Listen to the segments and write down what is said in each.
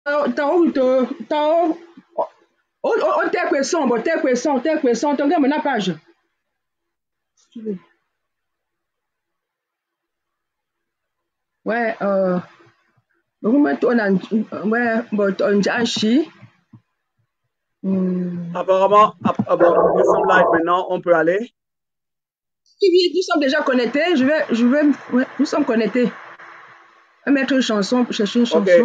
tes questions, tu regardes ma page. Ouais, Apparemment, nous sommes live maintenant, on peut aller. Nous sommes déjà connectés, ouais, nous sommes connectés. Je vais mettre une chanson, chercher une chanson. Okay.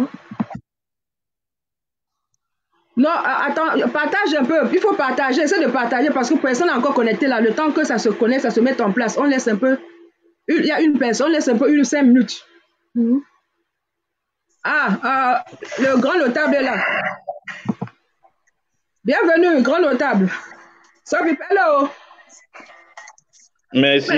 Non, attends, partage un peu. Il faut partager, essaie de partager parce que personne n'est encore connecté là. Le temps que ça se connecte, ça se met en place. On laisse un peu. Il y a une personne, on laisse un peu 5 minutes. Ah, le grand notable est là. Bienvenue, grand notable. Salut, hello. Merci.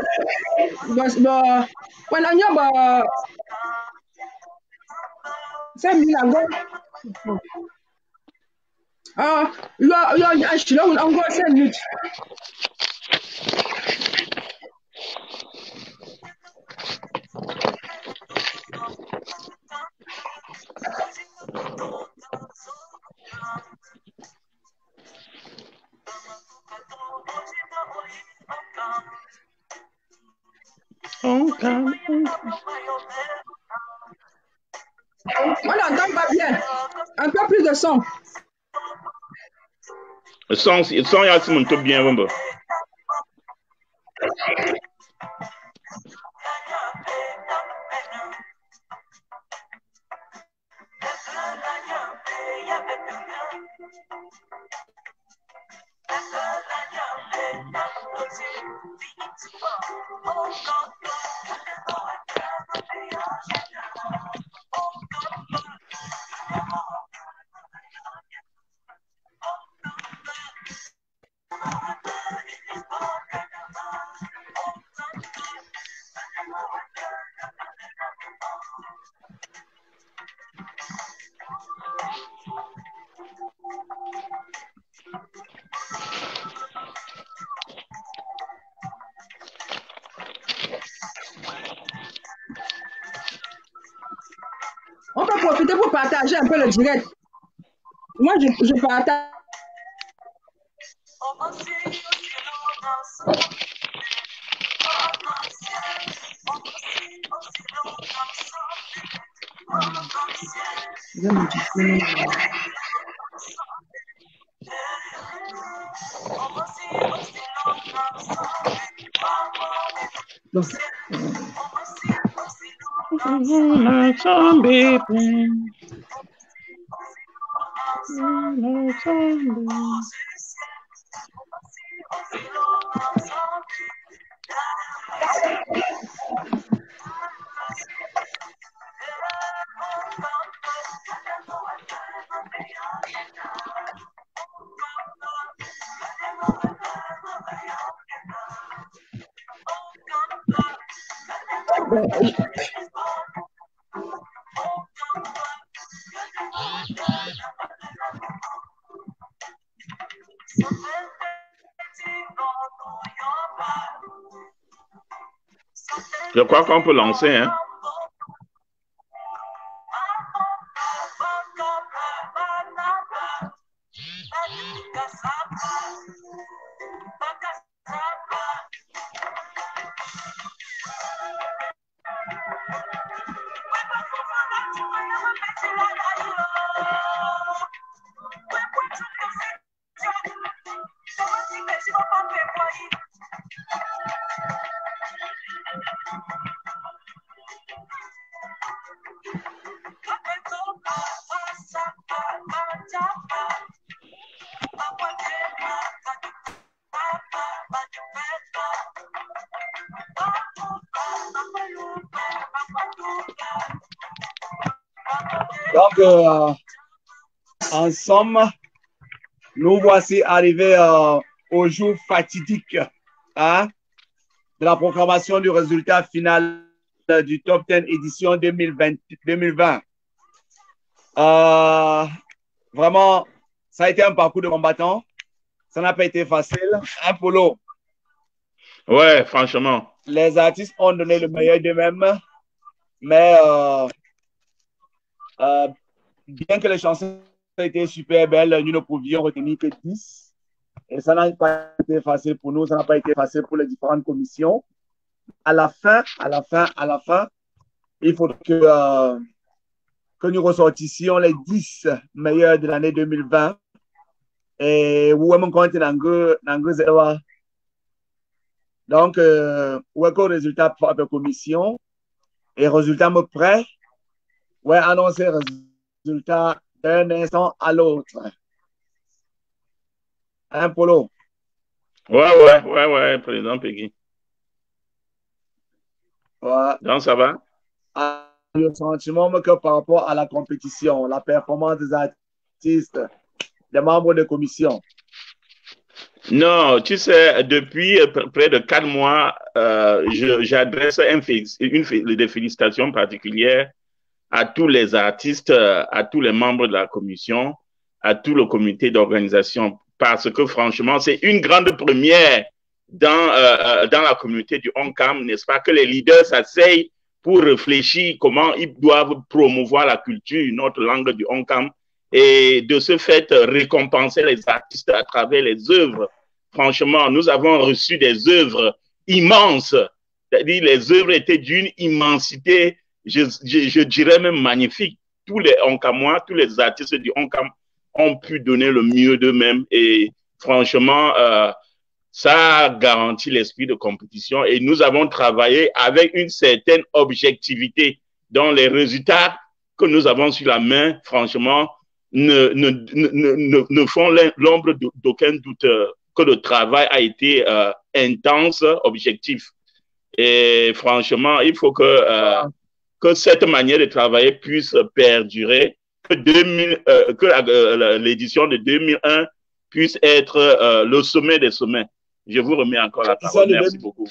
On n'entend pas bien. Un peu plus de son. Le son, il y a tout bien. On peut profiter pour partager un peu le direct. Moi, je partage. Je crois qu'on peut lancer, hein. Donc, en somme, nous voici arrivés au jour fatidique hein, de la proclamation du résultat final du Top 10 édition 2020. Vraiment, ça a été un parcours de combattant. Ça n'a pas été facile. Hein, Polo? Ouais, franchement. Les artistes ont donné le meilleur d'eux-mêmes, mais bien que les chansons étaient super belles, nous ne pouvions retenir que 10. Et ça n'a pas été facile pour nous, ça n'a pas été facile pour les différentes commissions. À la fin, il faut que nous ressortissions les 10 meilleurs de l'année 2020. Et où est mon compte dans donc, où est le résultat pour la commission? Et résultat me prêt? Ouais, annoncer résultat d'un instant à l'autre. Hein, Polo? Ouais, président Peggy. Ouais. Donc, ça va? Le sentiment que par rapport à la compétition, la performance des artistes, des membres de commission. Non, tu sais, depuis près de 4 mois, j'adresse des félicitations particulières à tous les artistes, à tous les membres de la commission, à tout le comité d'organisation, parce que franchement, c'est une grande première dans la communauté du ONCAM, n'est-ce pas, que les leaders s'asseyent pour réfléchir comment ils doivent promouvoir la culture, notre langue du ONCAM, et de ce fait, récompenser les artistes à travers les œuvres. Franchement, nous avons reçu des œuvres immenses, c'est-à-dire les œuvres étaient d'une immensité, je dirais même magnifique. Tous les Oncamois, tous les artistes du Oncam ont pu donner le mieux d'eux-mêmes et franchement, ça a garanti l'esprit de compétition et nous avons travaillé avec une certaine objectivité dans les résultats que nous avons sur la main, franchement, ne font l'ombre d'aucun doute que le travail a été intense, objectif. Et franchement, il faut que cette manière de travailler puisse perdurer, que l'édition de 2001 puisse être le sommet des sommets. Je vous remets encore la parole. Merci beaucoup.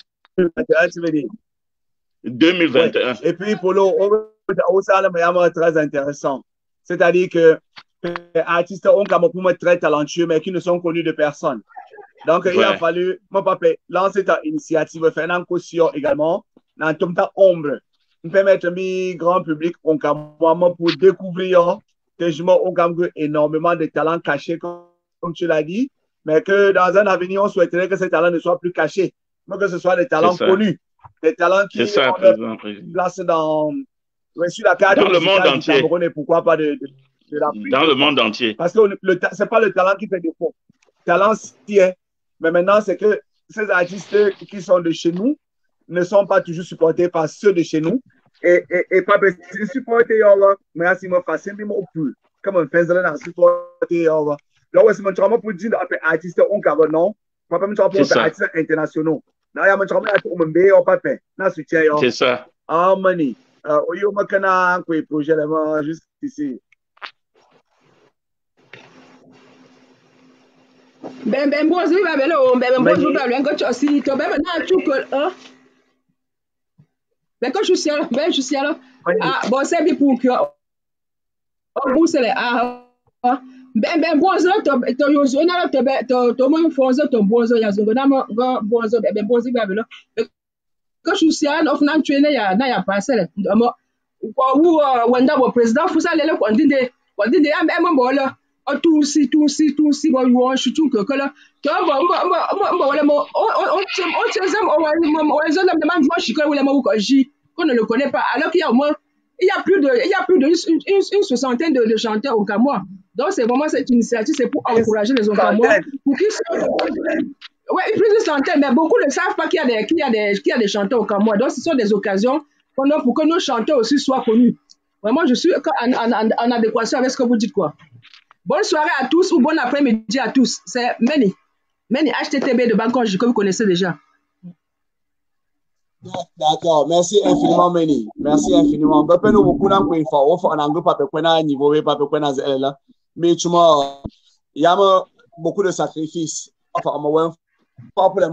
2021. Oui. Et puis, Polo, c'est très intéressant. C'est-à-dire que les artistes ont quand même très talentueux, mais qui ne sont connus de personne. Donc, il a fallu, mon papa, lancer ta initiative, faire une caution également, dans tout ta ombre. Nous permettre un grand public pour découvrir que je m'ai énormément de talents cachés, comme tu l'as dit, mais que dans un avenir, on souhaiterait que ces talents ne soient plus cachés, mais que ce soit des talents connus, des talents qui sont placés sur la carte dans le monde entier. Et pourquoi pas de l'Afrique. Dans le monde entier. Parce que ce n'est pas le talent qui fait défaut. Le talent, s'y est. Mais maintenant, c'est que ces artistes qui sont de chez nous ne sont pas toujours supportés par ceux de chez nous. Et pas supporter, mais c'est facile, mais plus. Comme un fait, c'est supporter. Là, c'est mon travail pour dire artistes on cover non. Pas pour artistes internationaux. Là, il y a mon travail pour me payer au papier. C'est ça. Ah, money. Il y a un projet juste ici. Ben bozi ba belo ben bozi ba lo ngo chosi to ben na chuko ben ko chusialo ah bon c'est bi pour que on bousele ah ben bozi to yo zo na to mo fonzo to bozi ya zongo na mo bozi ben bozi ba belo ko chusialo of na twene ya na ya parcelle mo ko wu wanda bo president fusa lele ko ndinde am mo tout si bon on chute que là tu vois on ne le connaît pas alors qu'il y a au moins il y a plus de une soixantaine de chanteurs au Cameroun. Donc c'est vraiment cette initiative, c'est pour encourager les Cameroun pour qu'ils plus de centaines, mais beaucoup ne savent pas qu'il y a des chanteurs au Cameroun. Donc ce sont des occasions pour que nos chanteurs aussi soient connus. Vraiment, je suis en adéquation avec ce que vous dites, quoi. Bonne soirée à tous ou bon après-midi à tous. C'est Many HTTB de Bangkok que vous connaissez déjà. D'accord, merci infiniment Many. Merci infiniment. Nous beaucoup mais tu m'as il y a beaucoup de sacrifices. Enfin, pas pour les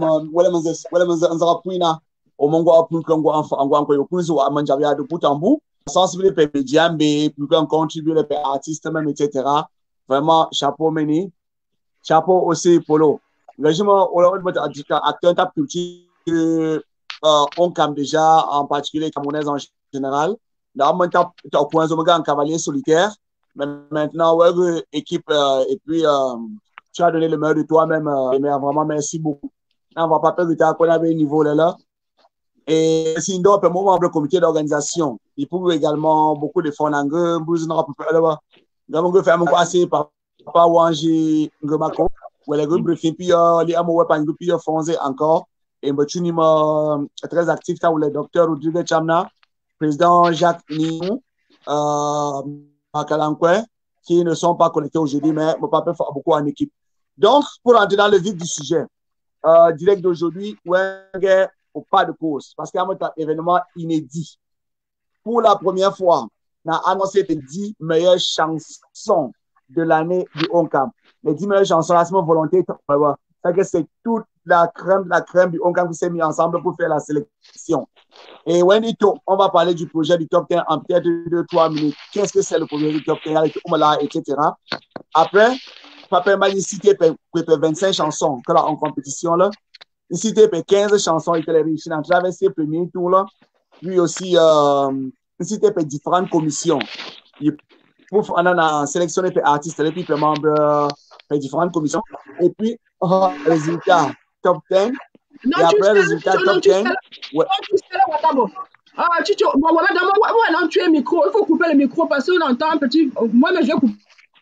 au mongo pour qu'on de bout en bout. Sensibiliser les médias, pour qu'on contribue les artistes même, etc. Vraiment, chapeau Many. Chapeau aussi Polo. L'engagement acteur de culture ONCAM déjà, en particulier camerounaise en général. Là, on a un point en cavalier solitaire. Mais maintenant, ouais, équipe, et puis tu as donné le meilleur de toi-même, mais vraiment, merci beaucoup. On ne va pas perdre de temps qu'on avait un niveau là. Et sinon, pour moi, membre du comité d'organisation, il peut également beaucoup de fonds dans le bouge dans là-bas. Donc, on fait mon passé par Wanji Ngomako, où les groupes briefing, puis les amours, puis fonds encore. Et je suis très actif, là, où le docteur Rodrigue Chamna, président Jacques Niou, Makalankwe, qui ne sont pas connectés aujourd'hui, mais mon papa fait beaucoup en équipe. Donc, pour entrer dans le vif du sujet, direct d'aujourd'hui, ouais, au pas de cause, parce qu'il y a un événement inédit. Pour la première fois, on a annoncé les 10 meilleures chansons de l'année du Oncam. Les 10 meilleures chansons, là, c'est mon volonté. C'est toute la crème du Oncam qui s'est mis ensemble pour faire la sélection. Et Wendito, on va parler du projet du top 10 en peut-être 2-3 minutes. Qu'est-ce que c'est le projet du top 10, etc. Après, Papa m'a cité 25 chansons que là, en compétition, là. Il citait 15 chansons, il a réussi à traverser le premier tour, là. Puis aussi, il citait différentes commissions. On a sélectionné des artistes, et puis des membres de différentes commissions. Et puis, résultat, top 10. Non, et après, résultat, top 10. Ouais. Ah, Chicho, bon, voilà, d'abord, tu es micro. Il faut couper le micro parce qu'on entend un petit. Moi, mais je vais couper.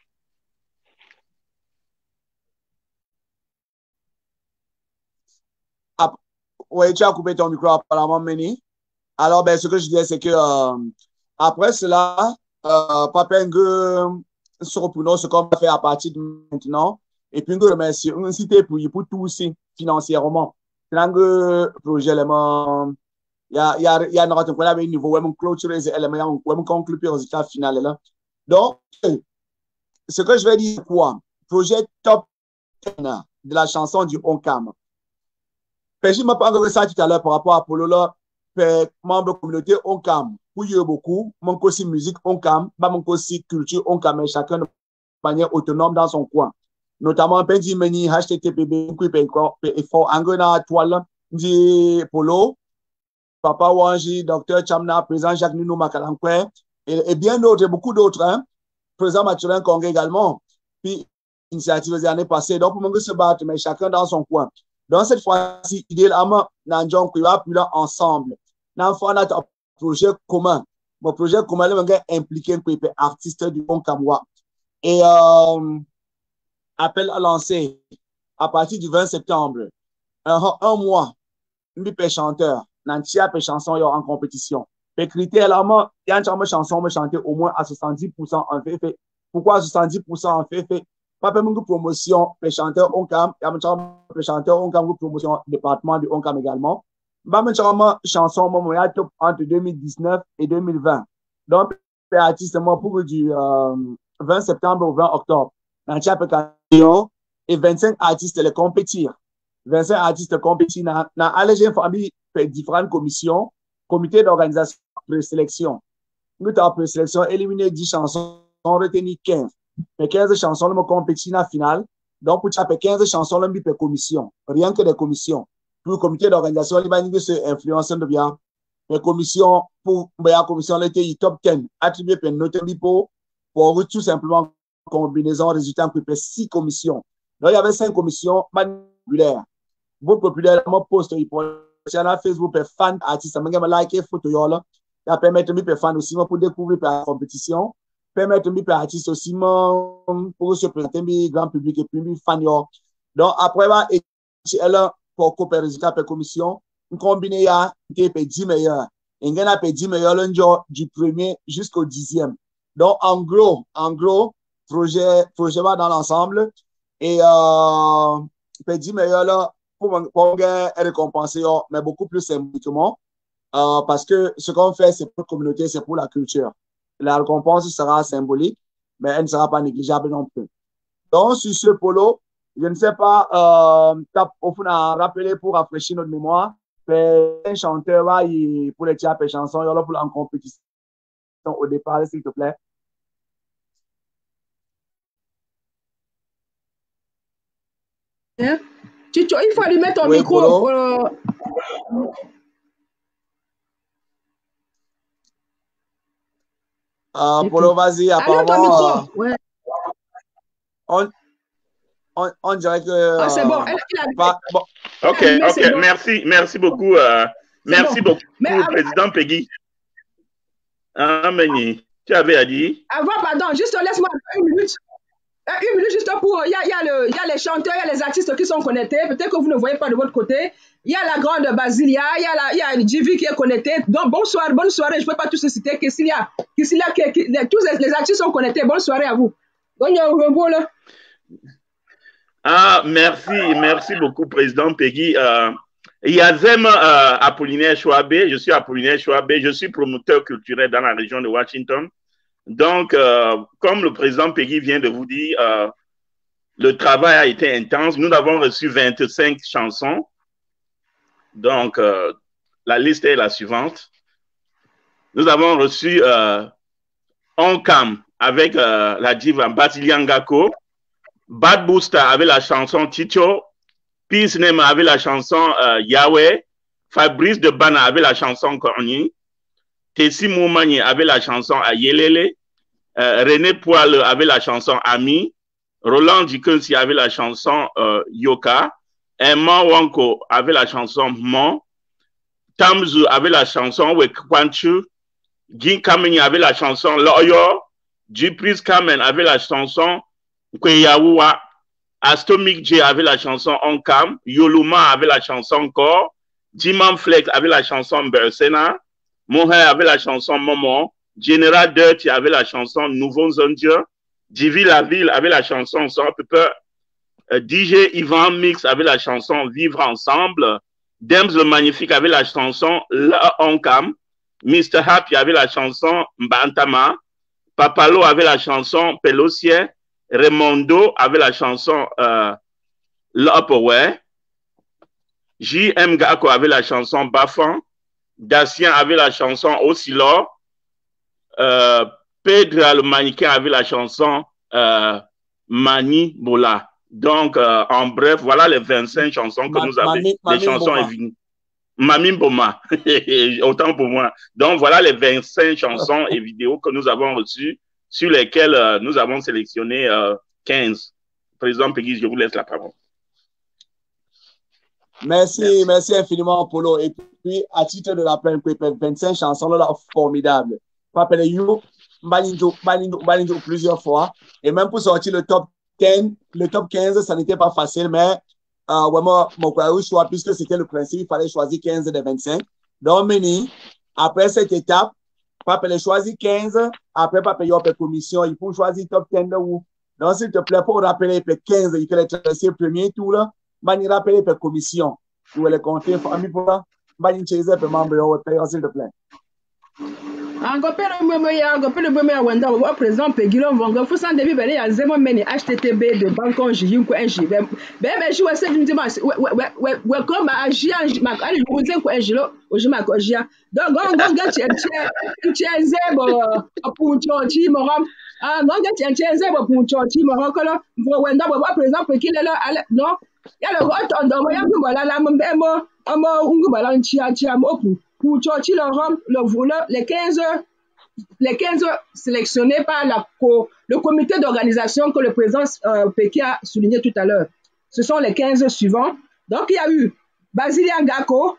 Oui, tu as coupé ton micro apparemment, Meni. Alors, ben, ce que je disais, c'est que après cela, Papengue se pour ce qu'on va faire à partir de maintenant. Et puis, nous remercions, nous citer pour tout aussi financièrement. Le projet, il y a un niveau où on clôture les éléments, où on conclut le résultat final. Là. Donc, ce que je vais dire, quoi? Projet top 10 de la chanson du Oncam. Je m'ai parlé de ça tout à l'heure par rapport à Polo là, membre de la communauté Oncam. Pour y beaucoup, mon aussi musique Oncam, mon aussi culture Oncam, mais chacun de manière autonome dans son coin. Notamment, Pendi Meni, HTTPB, Angona Toile, dit Polo, Papa Wanji, Docteur Chamna, Président Jacques Nino Makalankwe, et bien d'autres, beaucoup d'autres, hein. Président Mathurin Congrès également. Puis, initiative des années passées. Donc, pour moi, se battre, mais chacun dans son coin. Donc, cette fois-ci, idéalement, nous avons plus là ensemble. Nous avons un projet commun. Mon projet commun, nous avons impliqué les artistes du bon Cameroun. Et appel à lancer à partir du 20 septembre, un mois, nous sommes chanteurs, nous avons chansons en compétition. Les critères, là, il y a une chanson, on chanter au moins à 70% en fait. Pourquoi 70% en fait? Pas de promotion, les chanteurs Oncam, il y a des chanteurs Oncam, promotion département du Oncam également. Pas de chanson, entre 2019 et 2020. Donc, les artistes, pour du 20 septembre au 20 octobre, et 25 artistes les compétir. 25 artistes compétir dans allégé famille différentes commissions, comité d'organisation, présélection. Nous avons présélection, éliminé 10 chansons, on retenu 15. Mais 15 chansons, nous compétit dans la finale. Donc, pour faire 15 chansons, nous avons commission. Rien que des commissions. Pour le comité d'organisation, il va se influencer de bien. Les commissions, pour la commission, le top 10, attribué par notre pour tout simplement combinaison, résultat, pour 6 commissions. Donc, il y avait 5 commissions manipulaires. Vous populairement poste, sur Facebook, pour fan artiste, je vais liker photo, ça permet de me fan aussi pour découvrir la compétition. Permettre de artistes aussi pour se présenter au grand public et puis fan. Donc, après, pour couper les résultats de commission, on combine 10 meilleurs. Et on a 10 meilleurs du premier jusqu'au 10e. Donc, en gros, projet va dans l'ensemble. Et 10 meilleurs là, pour récompenser, mais beaucoup plus symboliquement. Parce que ce qu'on fait, c'est pour la communauté, c'est pour la culture. La récompense sera symbolique, mais elle ne sera pas négligeable non plus. Donc, sur ce polo, je ne sais pas, au fond, rappeler pour rafraîchir notre mémoire, un chanteur pour les tiapes et chansons, il y a pour en compétition au départ, s'il te plaît. Chicho, il faut lui mettre ton micro. Polo, vas-y, apparemment. Ouais. On dirait que. C'est bon. Bon. Ok, bon. Merci beaucoup. Merci beaucoup, Président Peggy. Tu avais à dire? Avant, pardon, juste laisse-moi 1 minute. 1 minute juste pour. Il y a les chanteurs, il y a les artistes qui sont connectés. Peut-être que vous ne voyez pas de votre côté. Il y a la grande Basilia, il y a JV qui est connecté. Donc, bonne soirée. Je ne peux pas tous citer. Tous les artistes sont connectés. Bonne soirée à vous. Merci beaucoup, Président Peggy. Yazem Apollinaire Chouabé, je suis Apollinaire Chouabé, je suis promoteur culturel dans la région de Washington. Donc, comme le Président Peggy vient de vous dire, le travail a été intense. Nous avons reçu 25 chansons. Donc, la liste est la suivante. Nous avons reçu Onkam avec la diva Basiliangako, Bad Booster avec la chanson Ticho, Peace Name avec la chanson Yahweh, Fabrice de Bana avec la chanson Korni, Tessie Moumani avec la chanson Ayelele, René Poile avec la chanson Ami, Roland Dikensi avec la chanson Yoka, Emma Wanko avec la chanson Mon, Tamzu avec la chanson Wekwanchu, Gin Kameni avec la chanson Loyo, Jupris Kamen avec la chanson Kweyawa, Astomic J avec la chanson Onkam, Yoluma avec la chanson Kor, Jiman Flex avec la chanson Bersena, Mohe avec la chanson Momo, General Dirty avec la chanson Nouveau Zondia, Divi la Ville avec la chanson Sans Pepper, DJ Ivan Mix avec la chanson Vivre Ensemble, Dems le Magnifique avec la chanson La Onkam, Mr. Happy avec la chanson Mbantama, Papalo avec la chanson Pelosier, Raimondo avec la chanson L'Upperway, J.M. Gako avec la chanson Bafan, Dacian avec la chanson Oscillor, Pedro le mannequin avec la chanson Mani Bola. Donc, en bref, voilà les 25 chansons que nous avons. Les chansons évidentes. Mami Boma, autant pour moi. Donc, voilà les 25 chansons et vidéos que nous avons reçues, sur lesquelles nous avons sélectionné 15. Président Peggy, je vous laisse la parole. Merci infiniment, Polo. Et puis, à titre de la plaine, 25 chansons là, formidables. Rappelez you, Balinjo plusieurs fois. Et même pour sortir le top 15, ça n'était pas facile, mais vraiment, mon choix, puisque c'était le principe, il fallait choisir 15 des 25. Donc, après cette étape, Papa choisir 15, après Papa y a une commission, il faut choisir top 10 de où. Donc, s'il te plaît, pour rappeler les 15, il faut les tracer le premier tour là, il rappeler les commissions. Vous les compter, famille pour là, il chase les membres, s'il te plaît. Président Peggy Longo, faut s'en dévier, il y a 0 meni HTTP de Bancon Jiyunko NJ. Ben, je vois ça, je me dis, welcome à Jia, allez, vous êtes quoi, Jilo, au Jima Kojia. Donc, on gagne, tu es zébo pour Chorti, Moram. On gagne, tu es zébo pour Chorti, Moram, pour Wenda, président Peggy, non, il y a le retour dans le voilà, la même, Ungubala, Chia, Moku. Pour Chorti, les 15 sélectionnés par le comité d'organisation que le président Peggy a souligné tout à l'heure. Ce sont les 15 suivants. Donc, il y a eu Basilia Gako.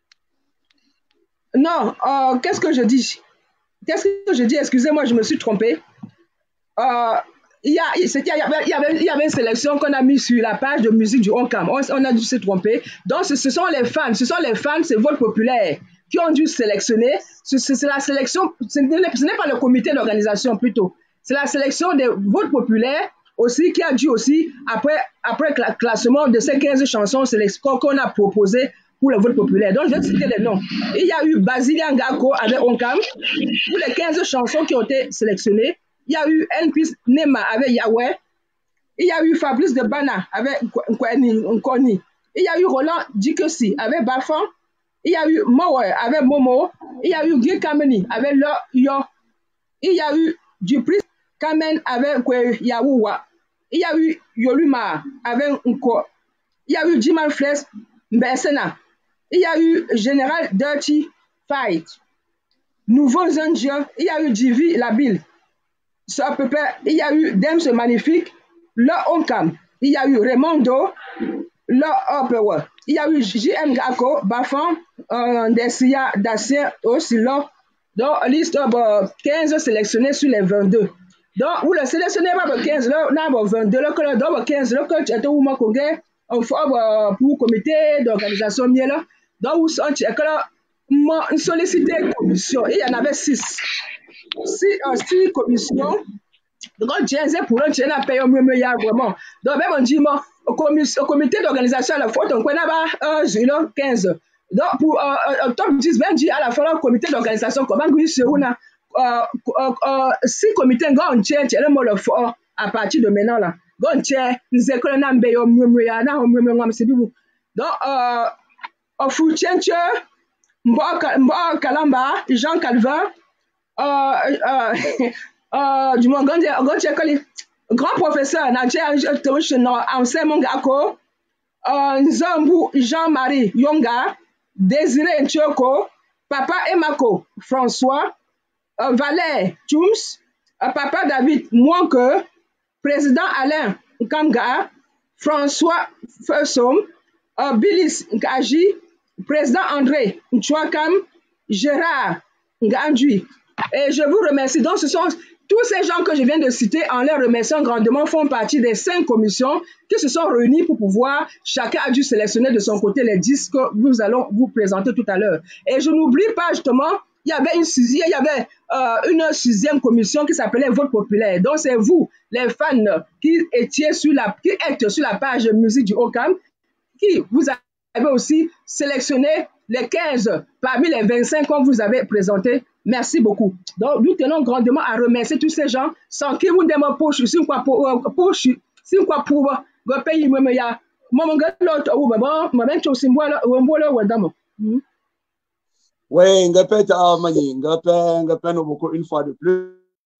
Non, qu'est-ce que je dis? Excusez-moi, je me suis trompé. Il y avait une sélection qu'on a mis sur la page de musique du Onkam. On a dû se tromper. Donc, ce sont les fans, c'est vote populaire qui ont dû sélectionner. C'est la sélection, ce n'est pas le comité d'organisation plutôt. C'est la sélection des votes populaires aussi qui a dû aussi, après le classement de ces 15 chansons qu'on a proposées pour le vote populaire. Donc, je vais citer les noms. Il y a eu Basilia Ngako avec Onkam pour les 15 chansons qui ont été sélectionnées. Il y a eu Npis Nema avec Yahweh. Il y a eu Fabrice de Bana avec Nkoni. Il y a eu Roland Dikesi avec Bafan. Il y a eu Mowe avec Momo. Il y a eu Guy Kameni avec Yo. Il y a eu Jupris Kamen avec Yawoua. Il y a eu Yoluma avec Nko. Il y a eu Jiman Flex Mbesena. Il y a eu General Dirty Fight. Nouveaux Indiens, il y a eu Divi Labille. Ça à peu près, il y a eu Dems Magnifique, le Onkam, il y a eu Raimondo, le Opewa, il y a eu JM Gako, Bafan, Dessia, Dacia, aussi là. Donc, liste 15 sélectionnés sur les 22. Donc, vous le sélectionnez pas 15, là, on a 22, là, que le 15, là, que tu as tout le monde, on fait pour comité d'organisation, là. Donc, vous sentez que là, on sollicitait une commission, il y en avait 6. 6 commissions. Donc, on pour un tiers à payer vraiment. Donc, même on dit, au comité d'organisation, à la fois, on connaît pas 15. Donc, pour top 10, ben, dit à la fin, le comité d'organisation, comment vous dites, on a 6 comités, on tient le mot le fort à partir de maintenant, là. On tient, nous écoles, on a un c'est vous. Donc, on fout, tiens, Mba Kalamba, Jean Calvin, du monde grand professeur Nadja Anselme Ngako, Nzambu Jean-Marie Yonga, Désiré Nchoko, Papa Emako François, Valère Tums, Papa David Mouanke, Président Alain Kamga, François Fessom, Bilis Ngaji, Président André Nchouakam, Gérard Ngandui. Et je vous remercie. Donc, ce sont tous ces gens que je viens de citer, en les remerciant grandement, font partie des 5 commissions qui se sont réunies pour pouvoir, chacun a dû sélectionner de son côté les 10 que nous allons vous présenter tout à l'heure. Et je n'oublie pas justement, il y avait une 6e commission qui s'appelait Vote populaire. Donc, c'est vous, les fans qui êtes sur la page musique du Okam, qui vous avez aussi sélectionné les 15 parmi les 25 qu'on vous avait présentés. Merci beaucoup. Donc, nous tenons grandement à remercier tous ces gens sans qui vous demandez pour le pays. Oui, je répète beaucoup une fois de plus.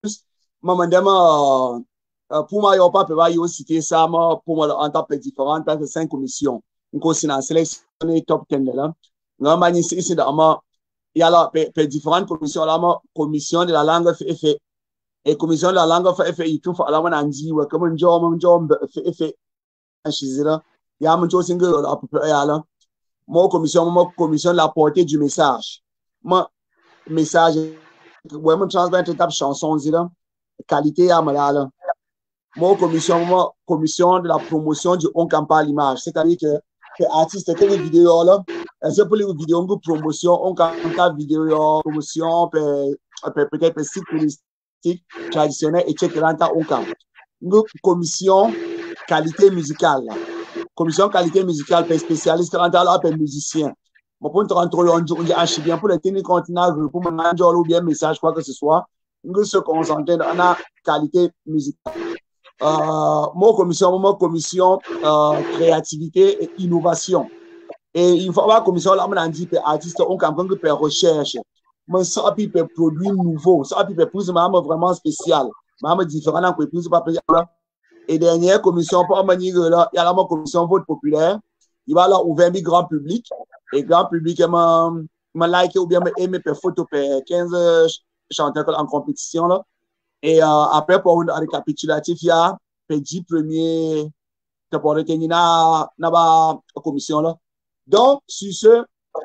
Pour moi, il n'y a pas de citer ça, pour moi, en tant que différent, parce que 5 commissions. Nous avons sélectionné top 10 là. Nous avons ici, il y a différentes commissions, la commission de la langue fait et commission de la langue fait il tout la man dit ouais comme un job fait il y a un chose single à peu près là moi commission de la portée du message moi message ouais mon transmettre étape chanson là qualité à là moi commission de la promotion du on campagne à l'image, c'est-à-dire que artiste que les vidéos là c'est pour les vidéos de promotion, on compte vidéo promotion, peut-être site touristique traditionnel, etc. On compte. Commission qualité musicale. Commission qualité musicale, spécialiste là, musicien. Mon point de rentrée, on dit bien pour les techniques continentales, pour mon ou bien message, quoi que ce soit. Nous se concentrer dans la qualité musicale. Mon commission créativité et innovation. Et il faut avoir commission là, on a dit que artistes ont quand même faire recherche. Mais ça puis produit nouveau, ça puis plus vraiment spécial, même différent dans plus pas là. Et dernière commission pour manier là, il y a la commission vote populaire. Il va là ouvert mi grand public et grand public m'a like ou bien aimer faire photo 15 chanteurs en compétition là. Et après pour un récapitulatif il y a 10 premiers de pour retenir na commission là. Donc, sur ce,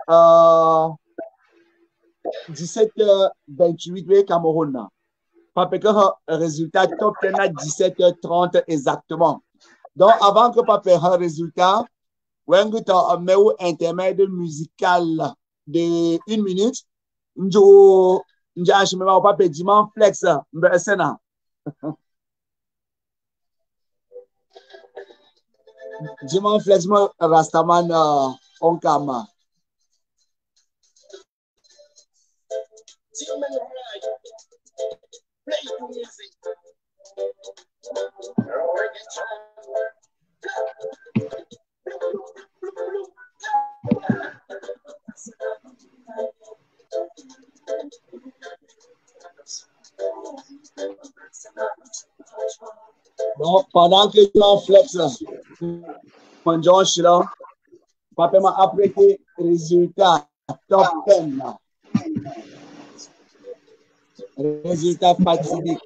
17h28, Cameroun. Parce que le résultat top 10 à 17h30 exactement. Donc, avant que Papa ait un résultat, on a un intermède musical de 1 minute. Nous avons Papa Diman Flex. Diman Flex, Rastaman. On camera. Bon, pendant que tu flex, mon John, je suis là. Papa m'a apprêté résultat top 10. Résultat fatidique.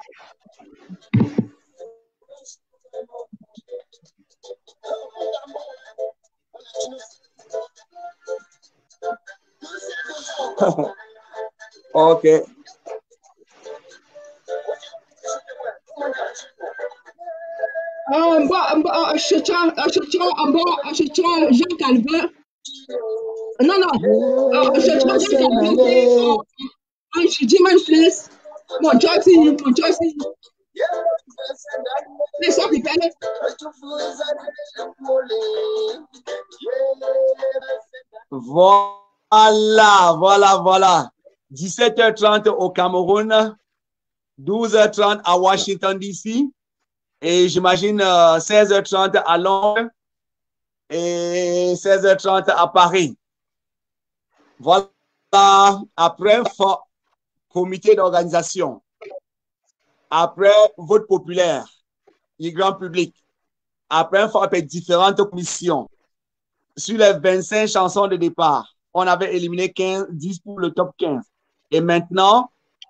Ok. Jean Calvin. Non, non. Jean Calvin. Jimmy Fleece. Mon Joyce. Les sons qui payent. Voilà. 17h30 au Cameroun, 12h30 à Washington, D.C. et j'imagine 16h30 à Londres et 16h30 à Paris. Voilà, après comité d'organisation, après vote populaire, du grand public, après différentes commissions. Sur les 25 chansons de départ, on avait éliminé 10 pour le top 15. Et maintenant,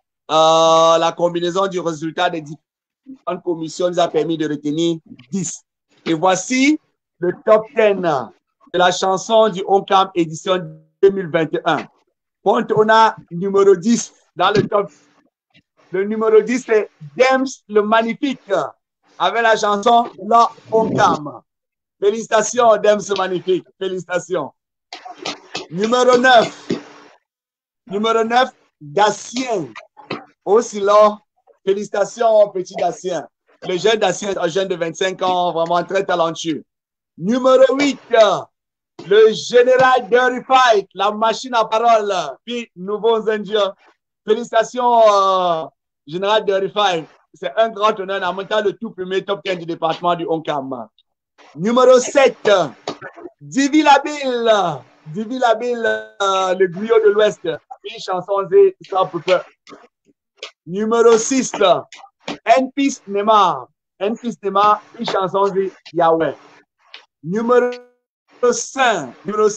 la combinaison du résultat des différentes commissions nous a permis de retenir 10. Et voici le top 10 de la chanson du ONCAM édition 2021. On a numéro 10 dans le top. Le numéro 10, c'est Dems le Magnifique avec la chanson La ONCAM. Félicitations, Dems le Magnifique. Félicitations. Numéro 9. Numéro 9, Daciens. Aussi là, félicitations, petit Daciens. Le jeune Daciens, un jeune de 25 ans, vraiment très talentueux. Numéro 8, le général Dirty Fight, la machine à parole, puis nouveaux Indiens. Félicitations, général Dirty Fight. C'est un grand honneur en montant le tout premier top 15 du département du ONCAM. Numéro 7, Divi Labille. Divi Labille, le griot de l'Ouest. Une chanson Z, ça peut faire. Numéro 6, N-Peace Neymar. N-Peace Neymar, une chanson Z, Yahweh. Numéro 5,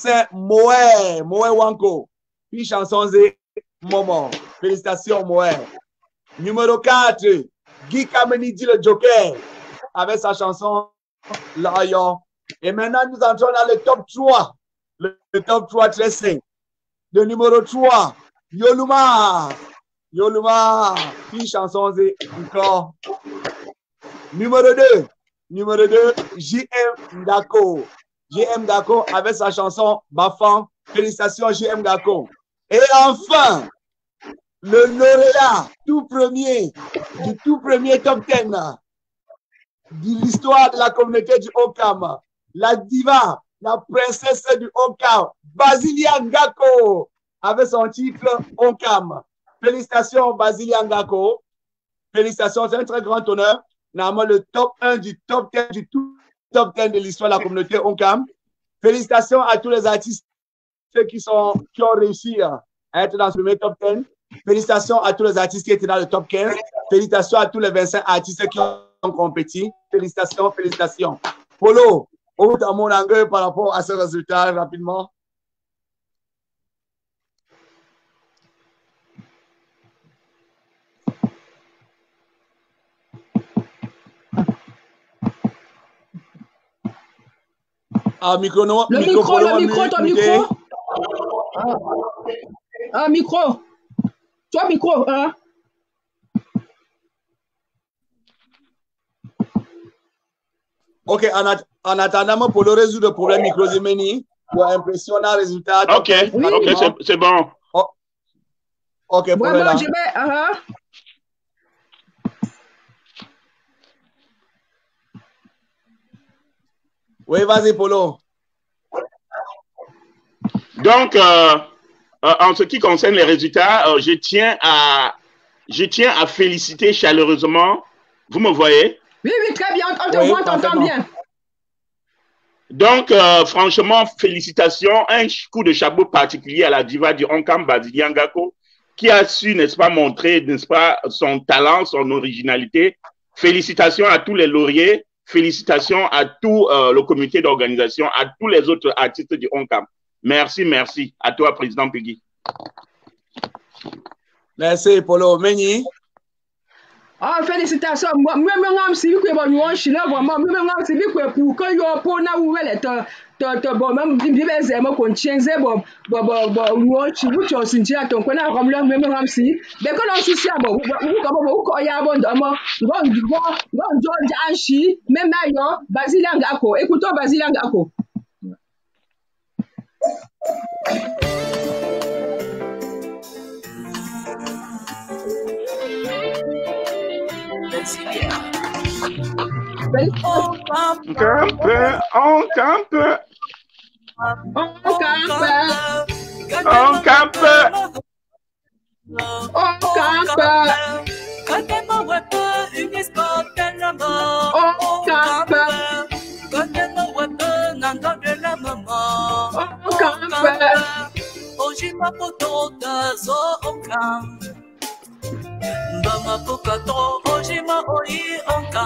Moé Wanko. Une chanson Z, Momo. Félicitations, Moé. Numéro 4, Guy Kamenidi le Joker. Avec sa chanson Lion. Et maintenant, nous entrons dans le top 3. Le top 3 très simple. Le numéro 3, Yoluma. Yoluma, une chanson encore. Numéro 2, JM Gako. JM Gako avec sa chanson Bafan. Félicitations, JM Gako. Et enfin, le lauréat tout premier, du tout premier top 10 de l'histoire de la communauté du ONCAM. La diva, la princesse du ONCAM, Basilia Ngako, avec son titre ONCAM. Félicitations, Basilia Ngako. Félicitations, c'est un très grand honneur. Normalement, le top 1 du top 10 du tout top 10 de l'histoire de la communauté ONCAM. Félicitations à tous les artistes qui ont réussi à être dans ce premier top 10. Félicitations à tous les artistes qui étaient dans le top 15. Félicitations à tous les 25 artistes qui ont compétit. Félicitations, félicitations. Polo, où est mon angle par rapport à ce résultat rapidement? Ah, micro, non. Le micro, ton micro. Micro. Toi, micro, hein? Ok, en attendant, pour le résoudre le problème micro Zimeni, pour impressionner le résultat. Ok, oui. Ok, c'est bon. Oh. Ok, pour là. Je vais, Oui, vas-y, Polo. Donc, en ce qui concerne les résultats, je tiens à féliciter chaleureusement. Vous me voyez? Oui, très bien. On te voit, on t'entend bien. Donc, franchement, félicitations. Un coup de chapeau particulier à la diva du ONCAM, Basilia Ngako, qui a su, n'est-ce pas, montrer, n'est-ce pas, son talent, son originalité. Félicitations à tous les lauréats. Félicitations à tout le comité d'organisation, à tous les autres artistes du ONCAM. Merci, merci. À toi, Président Peggy. Merci, Polo. Meni? Ah, félicitations. Moi, si vous pouvez nous enchaîner vraiment. Moi, si vous pouvez pour que vous pour na où elle est, bon, même bien zéro qu'on change bon, nous enchaîner vous tu as senti à ton coin à comme là, même si. Mais quand on s'y bon, vous comme vous quand il y a bon, bon, George Anchi, même ailleurs, Basiliangako. Écoutons Basiliangako. On campe, on campe. On campe. On campe. On campe. On campe. Bama pukato ojima oi onka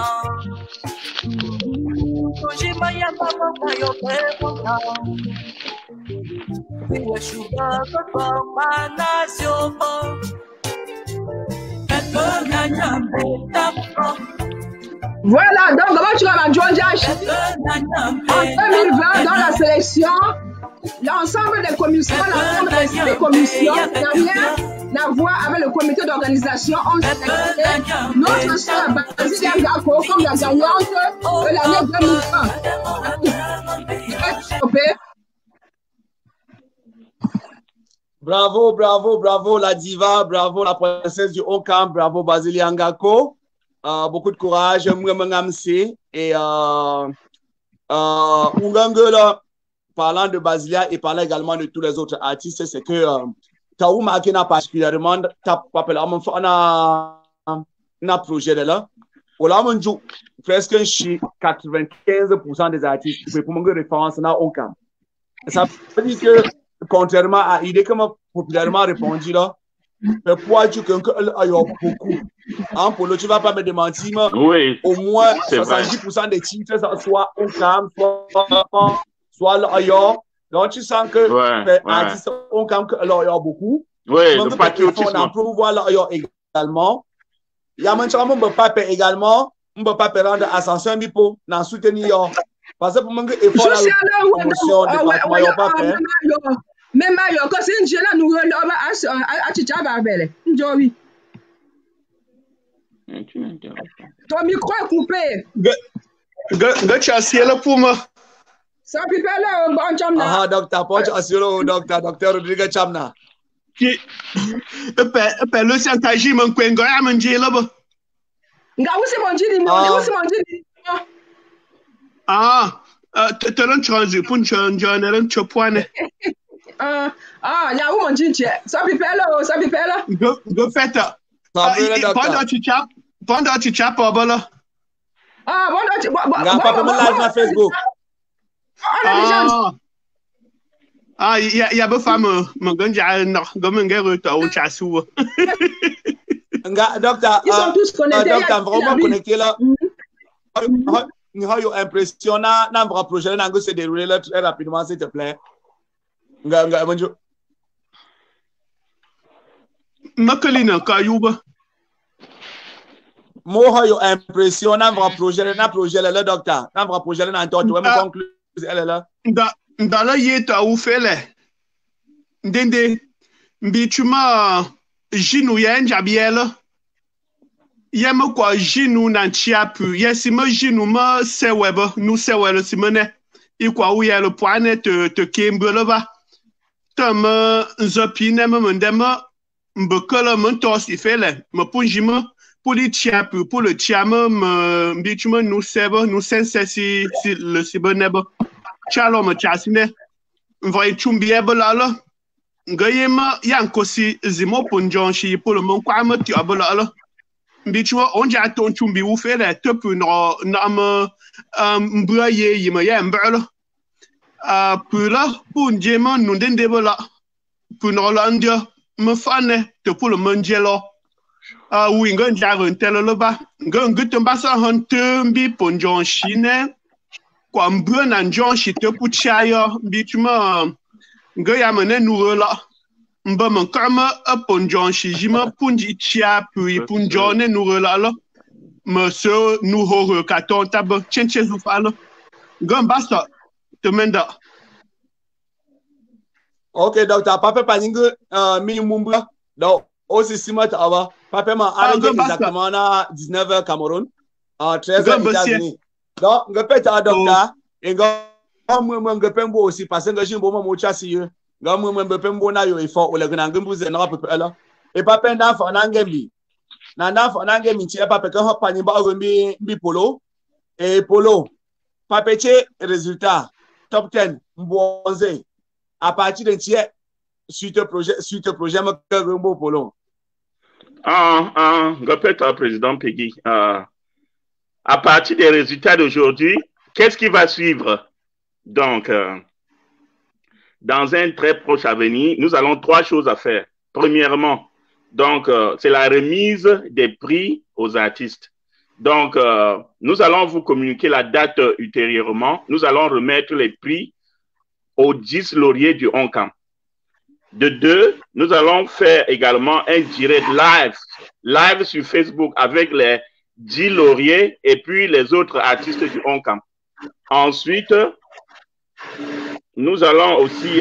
ojima ya baba mayo peona we shuga ko mana siopo etona nyambe tapo. Voilà, donc comment tu vas George Anchi en 2020 dans la sélection, l'ensemble des commissions, l'ensemble des commissions la voix avec le comité d'organisation ont sélectionné notre sœur Basiliangako comme la gagnante de l'année 2020. Bravo, bravo, bravo la diva, bravo la princesse du Ocamp, bravo Basiliangako. Beaucoup de courage, et Oungangela, parlant de Basilia et parlant également de tous les autres artistes, c'est que Taou Makina particulièrement, on a projet de là. On a presque 95% des artistes pour mon référence dans Ocamp. Ça veut dire que, contrairement à l'idée que m'a populairement répondu là, mais pourquoi tu as beaucoup? Hein, Polo, tu ne vas pas me démentir, mais oui, au moins 70% des titres, soit Ocamp, soit l'ailleurs. Donc, tu sens que les artistes Ocamp, l'ailleurs beaucoup. Oui, le patriotisme. On a pu voir l'ailleurs également. Il y a maintenant, on ne peut pas payer également, on ne peut pas payer rendre ascension, mais pour nous soutenir. Parce que pour moi, il faut la promotion de département, il n'y a pas fait. Mais Mario, quand c'est une jeune, nous allons à Tchababelle. Oui. Ton micro est coupé. Gachasier là pour moi. Ça peut pas là, bon chamna. Ah, docteur, pas Chasielo, docteur Rodrigue Chamna. Qui le chantage, mon coin, à manger là-bas. Nga où c'est mon dîner, où c'est mon dîner. Ah, tu as un changer pour un changer, un chopoine. Là où mon dîner, ça peut pas là, ça peut pas là. Go fait. Pendant tu chapes, là. Ah, bon, pas live sur Facebook. Ah, il y a des femmes, mon gars, comme un gars, au chassou. Docteur, ils sont tous connectés. Docteur, vraiment connecté là. Nous avons l'impression que notre projet se déroule très rapidement, s'il te plaît. Bonjour. Makalina, Kayuba. Moi, j'ai l'impression que notre projet là, docteur. Notre projet là, tu vas conclure. Dans la yeta ou fele. Dende, bituma, jinou yen jabiela. Yema kwa jinou nan chiapu. Yesima jinou ma seweba, nous sewele simone. Ikwa ou yele poane te kembe ba. Tama nzopine me mendema. Mbekele mentos ifele. Me punjima. Pour les chiapu, pour le chiama, bituma nous seba, nous sense si le siboneba. Chalo me chasine. Voy chumbieba lala. Gayema yankosi zimo punjonshi pour le mon kwa me tiabala la. Bichwa onja ton chumbi ou fait la top no nam mbraye yima yambala. Pour là pour njema nous dendebala. Pour Norlandia me fane te pour le manjelo. Oui, ngan jaron tele le ba. Ngan gutumba sa hantumbi punjonshi ne. Kwa mbuna njonshi te pour chaya bituma. Nga ya mene nous là. mba man kama ponjon shijima punji chia puis punjone nurala me so nu ho katon tab chenche zufala gambasta temenda. Ok, donc t'as pas fait paningue minimum donc aussi si moi t'as pas m'a arrêté exactement à 19h Cameroun, à 13h États-Unis. Donc je peux t'as docteur et moi je peux aussi parce que j'ai un bon moment chassi moi je peux na yo effort ou le grand ngumbuze na peu là et pas peine d'enfant nangembi nangembi tu pas que hop pani ba bi polo et polo pas petit résultat top 10 mbonze à partir d'un tiers suite projet me polo. Répète, président Peggy. À partir des résultats d'aujourd'hui, qu'est-ce qui va suivre? Donc, dans un très proche avenir, nous allons 3 choses à faire. Premièrement, donc, c'est la remise des prix aux artistes. Donc, nous allons vous communiquer la date ultérieurement. Nous allons remettre les prix aux 10 lauréats du ONCAM. De 2, nous allons faire également un direct live sur Facebook avec les 10 lauréats et puis les autres artistes du ONCAM. Ensuite, nous allons aussi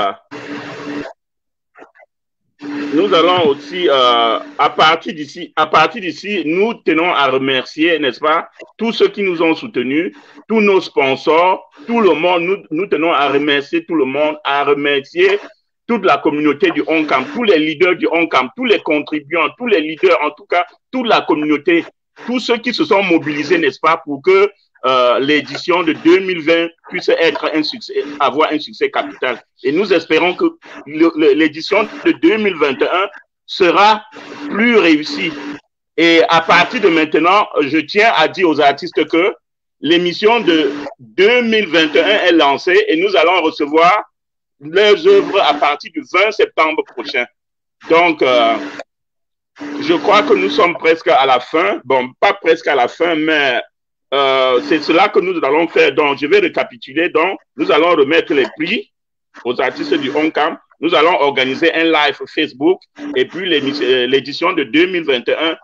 à partir d'ici, nous tenons à remercier, n'est-ce pas, tous ceux qui nous ont soutenus, tous nos sponsors, tout le monde, nous tenons à remercier tout le monde, à remercier toute la communauté du ONCAM, tous les leaders du ONCAM, tous les contribuants, tous les leaders, en tout cas, toute la communauté, tous ceux qui se sont mobilisés, n'est-ce pas, pour que l'édition de 2020 puisse être un succès, avoir un succès capital. Et nous espérons que l'édition de 2021 sera plus réussie. Et à partir de maintenant, je tiens à dire aux artistes que l'émission de 2021 est lancée et nous allons recevoir leurs œuvres à partir du 20 septembre prochain. Donc, je crois que nous sommes presque à la fin. Bon, pas presque à la fin, mais c'est cela que nous allons faire. Donc, je vais récapituler. Donc, nous allons remettre les prix aux artistes du ONCAM. Nous allons organiser un live Facebook. Et puis, l'édition de 2021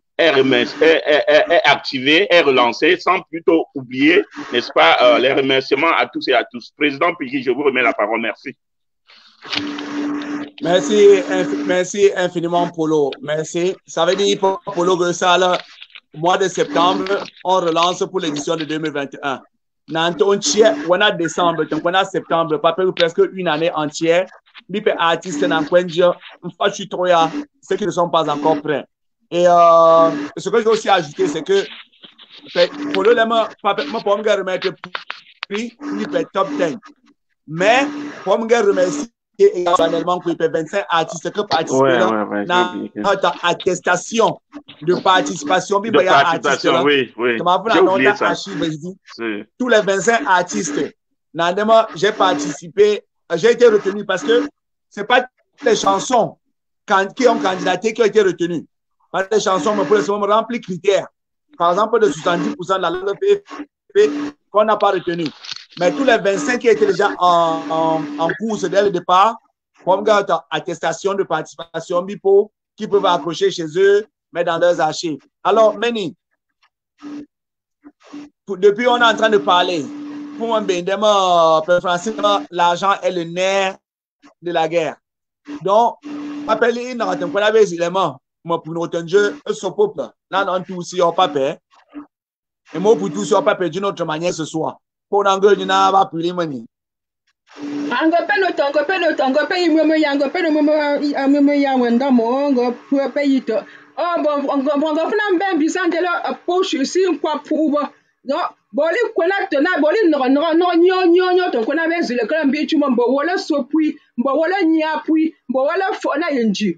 est activée, est relancée, sans plutôt oublier, n'est-ce pas, les remerciements à tous et à tous. Président Piggy, je vous remets la parole. Merci. Merci infiniment, Polo. Merci. Ça veut dire, Polo, que ça, là, mois de septembre, on relance pour l'édition de 2021. On a décembre, on a septembre, pas presque une année entière. Les artistes ceux qui ne sont pas encore prêts. Et ce que je veux aussi ajouter, c'est que pour le lema, pour me remettre prix, il peut top 10. Mais pour me remercier également pour 25 artistes qui participent dans notre attestation de participation. Oui. J'ai oublié ça. Tous les 25 artistes, j'ai participé, j'ai été retenu parce que ce n'est pas les chansons qui ont candidaté qui ont été retenues. Pas les chansons, mais pour le moment, remplis critères. Par exemple, de 70% de la langue PFP qu'on n'a pas retenu. Mais tous les 25 qui étaient déjà en course dès le départ, comme attestation de participation BIPO, qui peuvent accrocher chez eux, mais dans leurs archives. Alors, Meni, depuis on est en train de parler, pour moi, l'argent est le nerf de la guerre. Donc, appelez nous avons des éléments. Moi, pour nous jeu, ce peuple, là, on tout aussi au papier. Et moi, pour tout sur papier d'une autre manière ce soir. Pour l'angle, il n'y a pas plus de money. Boli connecte na boli no ton kona ben zile kala mbi chuma mbo wala sopui mbo wala nyapui mbo wala fona yenji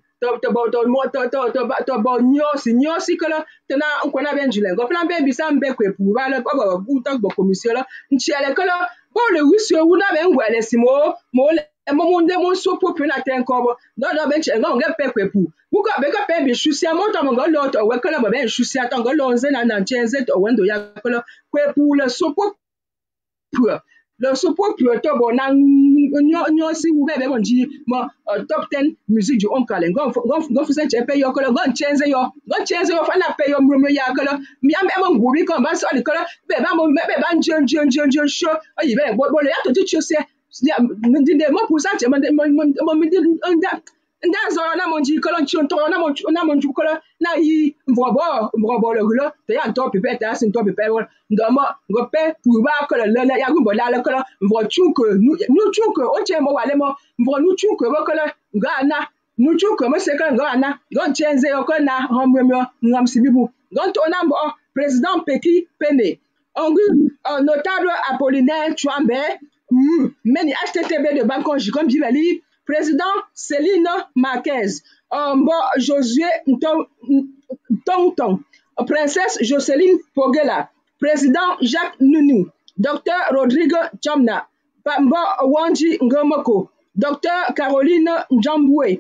to bo nyosi kala tena nkona ben zile go plan ben bisa mbe kwepu bala baba buta bo commission la nchiele kala bo le wisio wu na ben gwele simo mo munde mon sopo pe na ten ko do ben chenga nge pe kwepu buka be ka pe bi shusia mo to ngo lo to we kala ben shusia to ngo lo nze na chenze to wendo ya kala kwepu le sopo le support plutôt bon si vous avez mon dit top 10 musique du onkale gon fusen chepe yo kala gon chenze yo fa na pe yo mrumo ya kala mi am e nguri kon ba so le kala be ba njon show ayi be bo le ya to ti chose ya ndinde mo pusa che mo mi nda zo na mo ji kala nchon to na mo ju kala na yi mvobo le gulo te ya to pepe ta sin to pepe ndo mo go pe pour ba kala le ya gumbo la kala mvo chu que nous chu que o che mo wale mo mvo nous chu que ba kala ngana nous chu que mo se kala ngana gon chenze yo kala homremyo ngam sibibu gon to na mo président Peki Pene notable Apollinaire Chouambe meni HTTB de Banconji comme Jibali président Céline Marquez, Josué Tonton, princesse Jocelyne Pogela, président Jacques Nounou, docteur Rodrigue Chamna, Pambo Wanji Ngomoko, docteur Caroline Njamboué,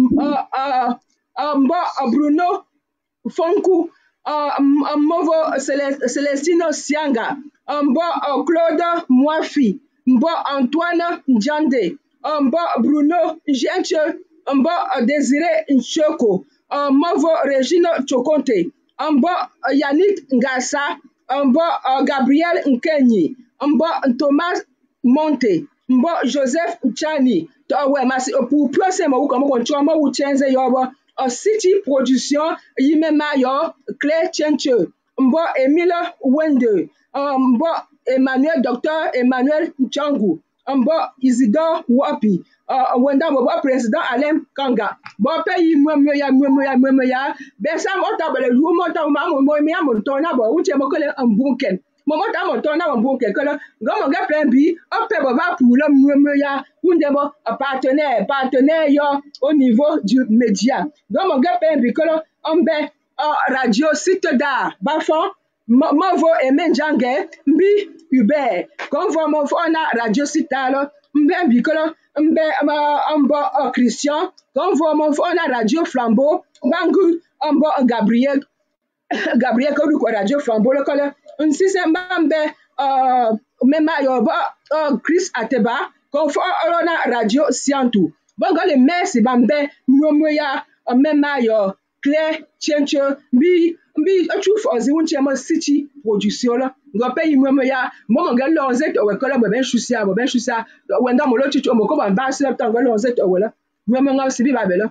Bruno Fonkou, Movo Celestino Sianga, Claude Mouafi, Antoine Njande, Bruno Genche, Désiré Nchoko, Movo Régine Chokonte, Yannick Ngassa, Gabriel Nkenyi, Thomas Monte, Joseph Chani, pour procès ma comme on choma ou chenze yobo, City Production, Yimema yo, Claire Chenche, Emile Wende, Emmanuel Docteur Emmanuel Changu, Isidore Wapi, Wenda président Alain Kanga. Pays ya, Bessa Montabele, Monta Montona, Uchemokole en bunken. Momota Montona en bunken, Gomonga Pembi, Opeba pour le ya, Undemo, partenaire yo au niveau du média. Gomonga Pembi, Ombe, Radio Site d'Art, Bafon, Movo et Menjange, Mbi Hubert, conforme à Radio Citalo, Mbe Bicolo, Mbe Christian, conforme à Radio Flambeau, Bangu, Gabriel, comme Radio Flambeau, le colère, un système Mbe Yoba, Chris Ateba, conforme à Radio Siantou. Bon, les merci Bambe, Mmoya, Memayo, Claire, Chenche, Mbi achuf oziwunche mo City Production la ngo pay mo ya mo ngal lonze to we kola mo ben shusia wenda mo lo chicho mo ko ban ba sile to ngal lonze to wala mo ngal sibi ba bela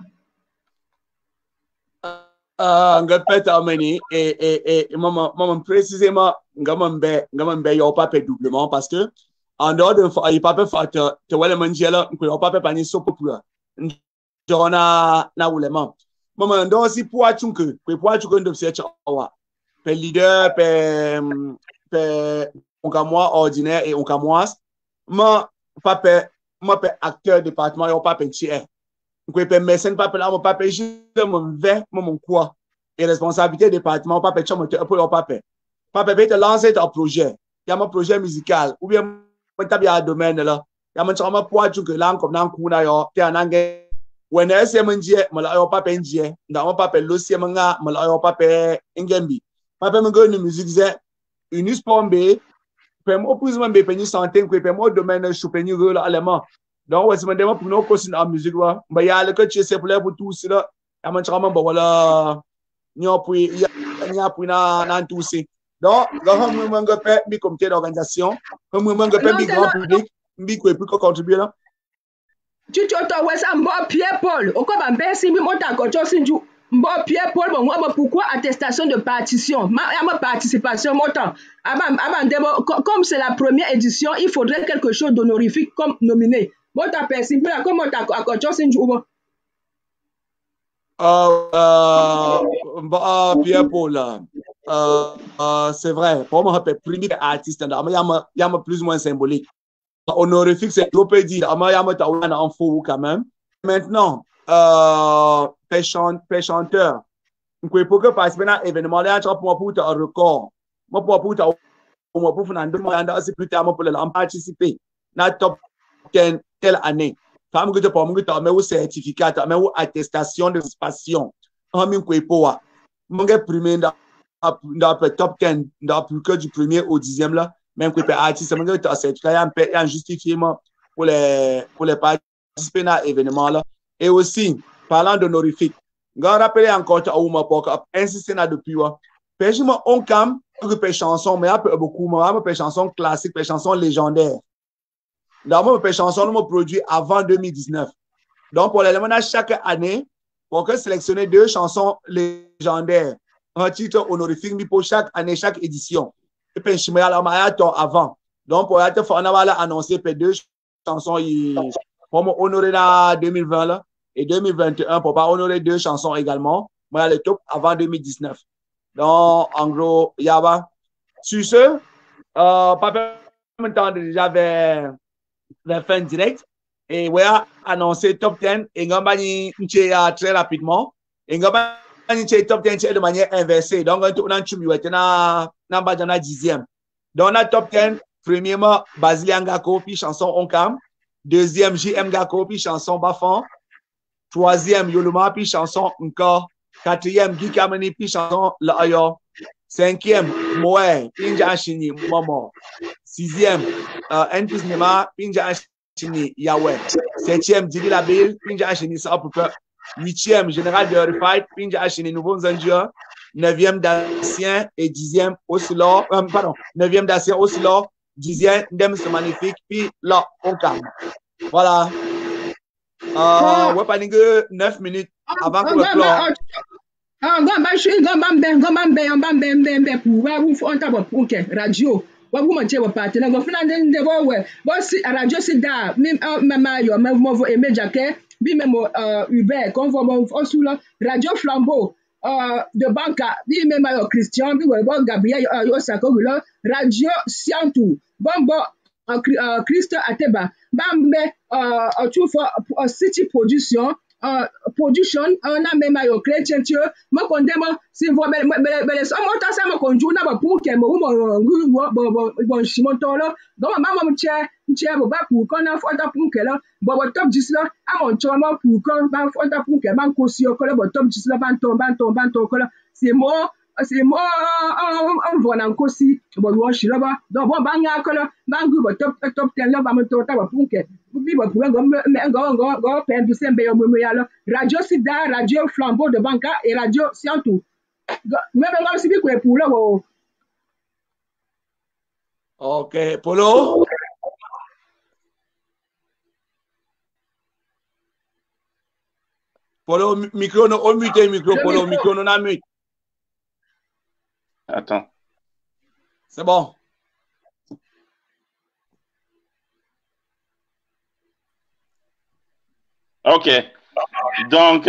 ngal peta ameni et maman précisément ngamambe yo pas doublement parce que en dehors de il pas peut faire te wala manjela ko pas peut pani so populaire jona na ulema maman donc si pour achunke ndo se chawa pe leader pe onkamwa ordinaire et onkamwas ma pape acteur département yo pape tiers ko pe mécène pape là mo pape juste mon ver mon quoi et responsabilité département pape chamo pour yo pape te lancer ton projet il y a mon projet musical ou bien mon tabia domaine là il y a mon chama pour achunke là comme nan kuna yo te anange when I say manjie malayo papa njie nda mo papa losie manga malayo papa ngembi papa mengo ni musique ze unis pombe pe mo plus mambe pe ni santé ko pe mo domaine chopeni rôle allemand donc wasi mande mo pour no kosin en musique wa ba ya le que tu sais pour tout cela ya man chama ba wala nyo puis ya puis na tout c'est donc ga mo mengo pe mi comité d'organisation mo mengo pe mi grand public mi ko plus contribuer là. Tu t'entends ça mbo Pierre Paul au comme ben si mi monta ko sinju mbo Pierre Paul bon pourquoi attestation de partition ma participation montant avant comme c'est la première édition il faudrait quelque chose d'honorifique comme nominé monta persi là comme monta ko sinju Pierre Paul c'est vrai pour moi premier artiste il y a plus ou moins symbolique. Honorifique, c'est trop peu dire. En faux quand même. Maintenant, chanteur. Pour que participer à l'événement, là, pour moi, pour un record. Moi, pour Fernando, c'est plus tard, pour participer. Dans top 10 telle année. Femme que tu peux me certificat, mais ou attestation de participation. En même temps, mon gars, premier dans le top 10, dans plus que du premier au 10e là. même que les artistes, il y a un justifiement pour les participer à l'événement là. Et aussi, parlant d'honorifique, je rappelle encore à Ouma pour insister depuis. Pêche-moi, on cam, des chansons, mais il y a beaucoup, des chansons classiques, des chansons légendaires. D'abord, des chansons, nous produit avant 2019. Donc, pour l'élément, chaque année, pour que sélectionner 2 chansons légendaires, un titre honorifique pour chaque année, chaque édition. Et puis, je me avant. Donc, pour être on a annoncé 2 chansons pour honorer la 2020 là, et 2021 pour pas honorer 2 chansons également. Moi, le top avant 2019. Donc, en gros, il y a sur ce, pas maintenant déjà vers fin direct. Et on a annoncé top 10 et on a très rapidement. Et on a top 10 de manière inversée. Donc, on a 10e. Donc, on a top 10. Premièrement, Basile Ngako, puis chanson Onkam. Deuxième, JM Ngako, puis chanson Bafan. Troisième, Yoluma, puis chanson Encore. Quatrième, Guy Kameni, puis chanson L'Ayo. Cinquième, Moé, Pinja Achini, Momo. Sixième, N.P. Nema, Pinja Achini, Yahweh. Septième, Didi Labil, Pinja Achini, Sapupe. Huitième, Général de Verified, Pinja Achini, Nouveau Nzandia. Neuvième, Daciens et 10e, Osilo. Pardon, neuvième, Daciens, Osilo. 10e, Ndem, c'est magnifique, puis là, on calme. Voilà. On va pas 9 minutes avant que le plan. Radio. Wabu manche wa partenaire go fina de bo we bo si radio si da mi mama yo mo emejake bi memo Uber convo mo osula radio Flambeau de Banca bi mema yo Christian bi we bo Gabriel yo Sako lo radio Siantu bombo Christo Ateba bambe tout for city production na mema yo Christian tio mo kondemo si vo bele so mo ta sa mo konju na ba pour que mo bon shimonto lo donc mama mo nche bo ba pour qu'on a fota pour que là bo top 10 là a mon choma pour qu'on ba fota pour que ban ko si o ko bo top 10 là ban ton ko là c'est moi on voit encore si bon on chira ba donc bon banga ko là bangu bo top 10 là ba mo to ta ba pour que bi bo pour go pen du sembe yo mo ya là radio Sida radio Flambeau de Banca et radio Siantu même là si bi ko pour là OK, Polo. Polo, micro, no, on mute micro, Polo, micro, non, mute. Attends. C'est bon. OK. Donc,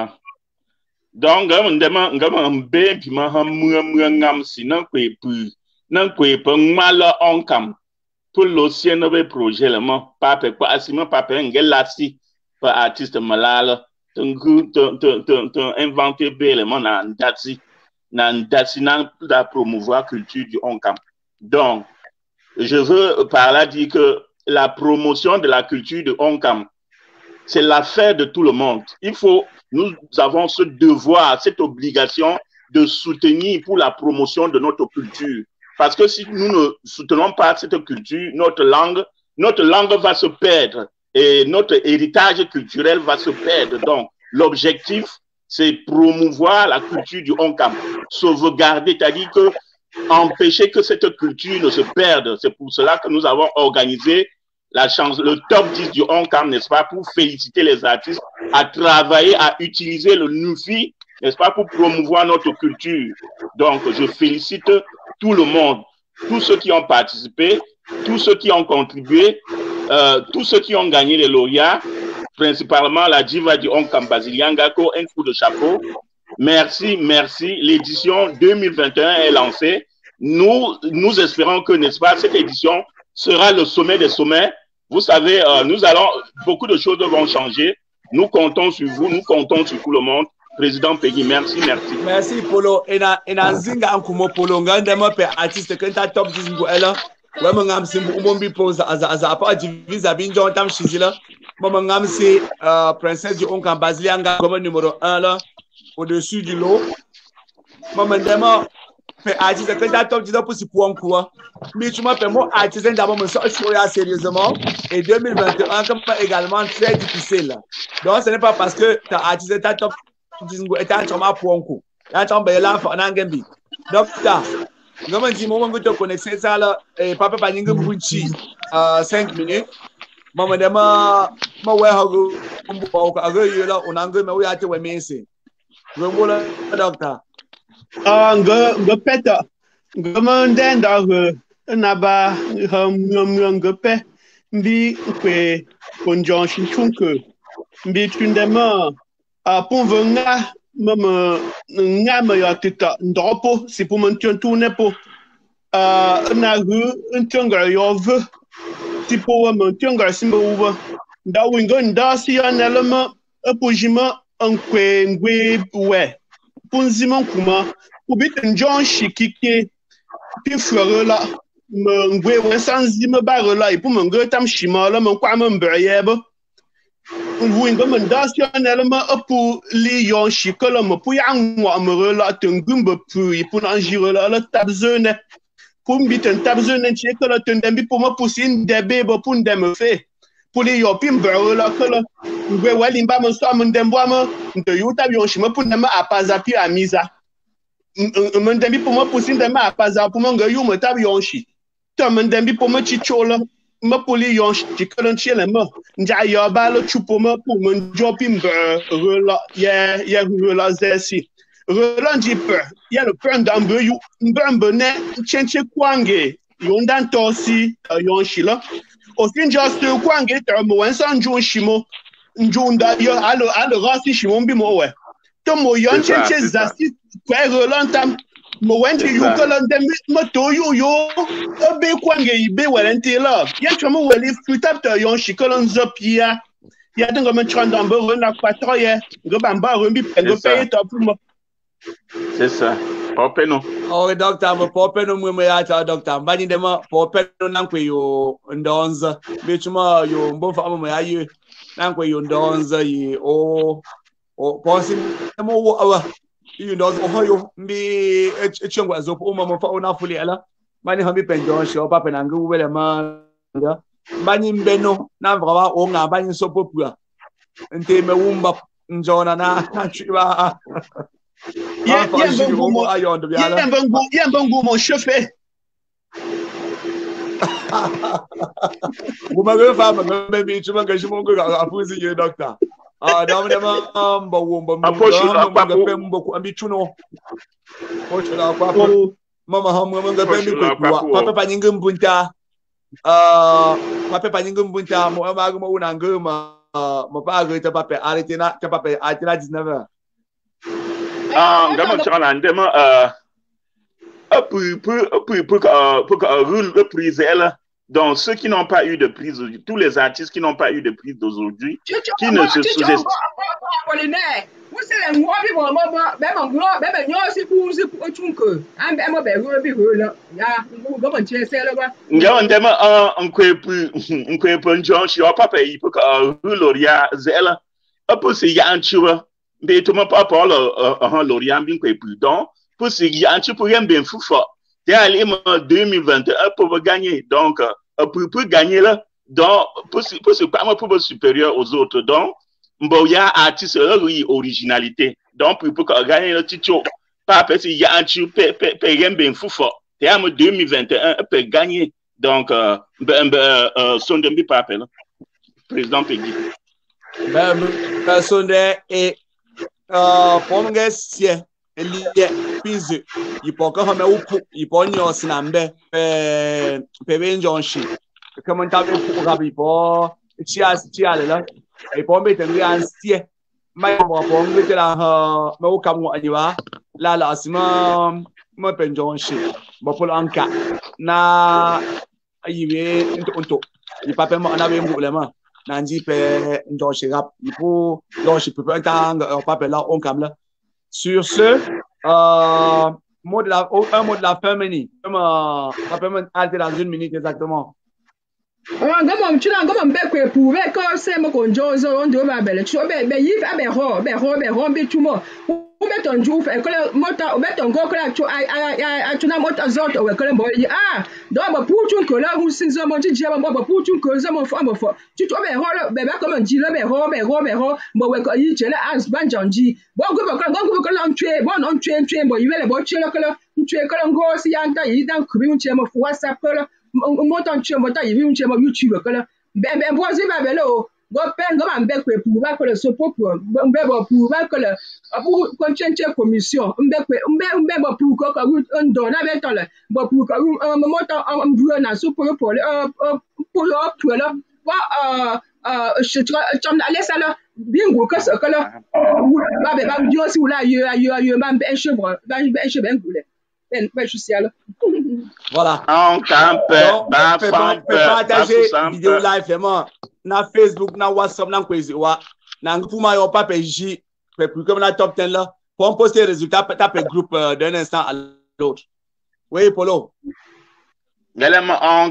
on demande, non kwe pe ngmala onkam pour l'ancien nouveau projet le mo pape kwa asima pape ngelasi pa artiste malala tungu ton inventer belle mon nan dati nan la promouvoir culture du onkam. Donc je veux par là dire que la promotion de la culture du onkam c'est l'affaire de tout le monde. Nous avons ce devoir, cette obligation de soutenir pour la promotion de notre culture. Parce que si nous ne soutenons pas cette culture, notre langue va se perdre et notre héritage culturel va se perdre. Donc, l'objectif, c'est promouvoir la culture du Onkam, sauvegarder, c'est-à-dire que empêcher que cette culture ne se perde. C'est pour cela que nous avons organisé le top 10 du Onkam, n'est-ce pas, pour féliciter les artistes à travailler, à utiliser le Nufi, n'est-ce pas, pour promouvoir notre culture. Donc, je félicite tout le monde, tous ceux qui ont participé, tous ceux qui ont contribué, tous ceux qui ont gagné les lauréats, principalement la diva du Onkam Basile Ngako, un coup de chapeau. Merci, merci. L'édition 2021 est lancée. Nous espérons que, n'est-ce pas, cette édition sera le sommet des sommets. Vous savez, beaucoup de choses vont changer. Nous comptons sur vous, nous comptons sur tout le monde. Président Peggy, merci. Merci, Polo. Et na zinga ankumo Polo, ngandema pe artiste kenta top 10 ngo ela. Wema ngamsi mbumbi pose as apa divisa binjo tam shizila. Mama ngamsi princesse du Onkam Basile Ngako comme numéro 1 là au-dessus du lot. Mama ndema fait artiste que t'as top 10 pour si pour un coup. Mais tu m'as fait mon artiste d'abord me sortir sérieusement. Et 2021 comme également très difficile. Donc ce n'est pas parce que t'as artiste t'as top 10 et t'as un pour un coup. Là tu as là en Angambi. Donc là, comment dit moment que tu connectes ça là et papa pas n'ingé bouchi 5 minutes. Maman de ma ouais hago là on a ngé mais oui à te ouais merci. Ngola docteur. Nga peta nga manden da na ba nga pe mbi kwe konjon chunke mbi tundema pour venga mama ngama ya tita ndopo si pour mention tourner pour na ru untunga yo ve si pour mention ga simba uva da wingo nda si anelema apojima ankwe ngwe we punzimon kuma ubit njon shikike pi fleur la ngwe we sanzime bare la et pour ngwe tam shima la mon kwa mbeyebe wingo mendasionnel ma pour li yon shikola mo pour yangwa amere la tungumbe pour nanjire la tabzone pour mbit en tabzone chikola tundembi pour mo poussine debe bo pour ndem fe pour li yon pim bare la kola ngwe walimba mo so mndembo mo nte yuta yon shima pour ndem apaza pi amiza mndembi pour mo poussine ndem apaza pour mo ngayu mo tab yon shi to mndembi pour mo chichola ma poli yon chikola chele ma nja yo ba lo chupo ma pour mon jopim rela ya rela zesi rela jipe ya le plan d'ambe yu mbambe ne chenche kwange yon dan tosi yon shila o sinja stu kwange ta mo wansan jo shimo njunda yo alo rasi shimo bi mo we to mo yon chenche zasi kwa rela tam mo wenti yu kola ndem mo to yu yo be kwange ibe walente la ya chomo wali futapta yon shikola nzopia ya dengo me chanda mbo na kwatro ye go bamba rembi pengo paye to pour mo c'est ça popeno oh docteur mo popeno mo ya ta docteur mbani dema popeno nankwe yo ndonza bituma yo mbo fa mo ya yu nankwe yo ndonza yi o posi mo wo awa you know ohoyo mbi echengwa zopo uma mo fa ona fuli ala mani hambi penjon sho papa nangu wele ma bani mbeno na vraba o nga bani sopo pua nte me wumba njona na chiba yembangu mo chauffé Uma go fa ma me bi chuma ga shimo go afuzi ye doctor dama dama mba wumba mba pembo ku ambichuno ocho la kwa mama hamu nga pembi ku papa pa nyinga mbunta papa pa nyinga mbunta mo amago mo unanga ma pa go ta papa aritina 19 ngama chana ndema pour reprise elle. Donc, ceux qui n'ont pas eu de prise, tous les artistes qui n'ont pas eu de prise d'aujourd'hui, qui ne se sous-estiment. T'es allé en 2021 pour gagner. Donc, pour gagner là, donc, pour supérieur aux autres. Donc, il y a un artiste, oui, originalité. Donc, pour gagner le titre, pas parce qu'il y a un titre, bien fort. T'es en 2021 pour gagner. Donc, son demi pas appel. Président Peggy. Personne est, pour me dire, Elie Pinzu, il peut encore me ou il peut n'y aussi n'ambe pe Johnshi. Comment t'as vu pour rabi pour chia là. Et pour mettre un ancien, mais pour mettre la me au Cameroun aniwa la asima me pe Johnshi. Bon pour l'anka na ayiwe into il pas on avait un problème. Nandi pe Johnshi rap il faut Johnshi peut pas tang pas là on cam là. Sur ce, un mot de la fin, Meni. Comme arrêter dans 1 minute exactement. Beton Jouf, et que le moteur, Beton Go, que la tuna motor zot, ou que le boy, ah, donc, pour tout que là, vous since mon petit diable, pour tout que ça m'en fait, tu te mets rôle, bébé, comme un dit, le méro, bon, ouais, il tient la as, banjanji, bon, que l'on tue, bon, on tue, bon, il va le boy, tu es que l'on go, si yanta, il est dans le cube, tu es mon WhatsApp, montant, tu es mon taille, tu es mon YouTube, que là, ben, voici, ben, là, go pen go man bekwe pour ba ko le sopo pour mbebo pour ba ko le pour conscience commission mbekwe mbebo pour ko un don na be tole bo pour ko moto mbru na sopo pour le là wa chom na laisse là bingo que ça que là ba be ba dio si wala yo man be chevre ben goule ben social. Voilà. On campe, ba partager vidéo live vraiment na Facebook, na WhatsApp, na kwezi wa na ngupuma yo pape J pour comme la top 10 là pour poster les résultats taper groupe d'un instant à l'autre. Oui Polo. Galema on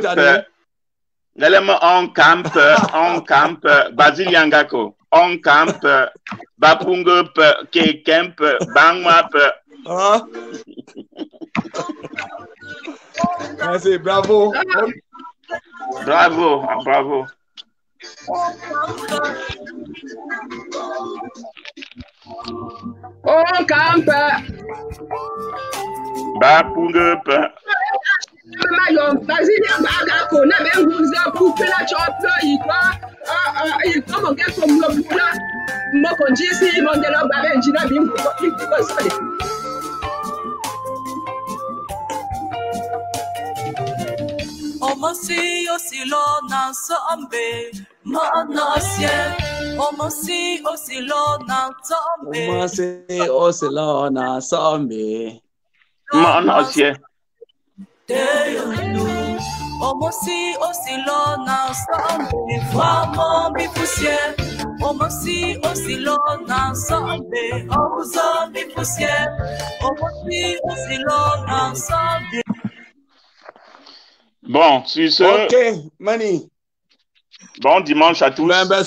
campe Basil Yangako on campe Bapungup ke camp bangmap. Merci, bravo. Bravo. On campe. Bapungup. Mayo, Brazilian Bagako, na benguza pour la chope, il comme un comme le boula. Mo konjisi mondelo barenjina bimbo ko sale. Omosi osilo na sombe monosie. Omosi osilo na sombe. Omosi osilo na sombe monosie. Omosi osilo na sombe vraiment bipoussière. Omosi osilo na sombe ozo bipoussière. Omosi osilo na sombe. Bon, sur ce. Ok, Mani. Bon dimanche à tous.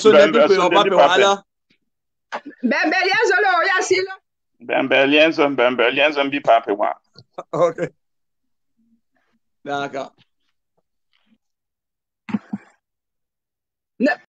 Ok. D'accord.